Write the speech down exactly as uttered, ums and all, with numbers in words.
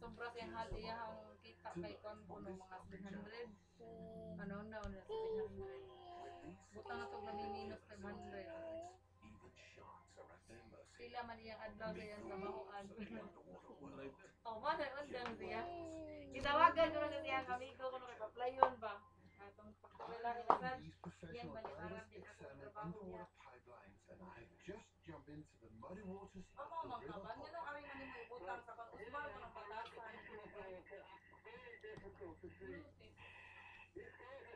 sobra siyang hali ang kita kay kon kuno mga seven hundred. Ano na na seven hundred. Butang na tog namiminus five hundred. Pila man iyang adlaw sa iyang trabahoan. Oh, man undang siya. Gitawagan ko na siya ang amigo ko kay paplayon ba. Atong pakawala ni Kasad. Yan balibaran din ako sa trabaho niya. Amo man ka ba? Nganong ari man nimo ibutang sa pag-usbar mo ng batasan?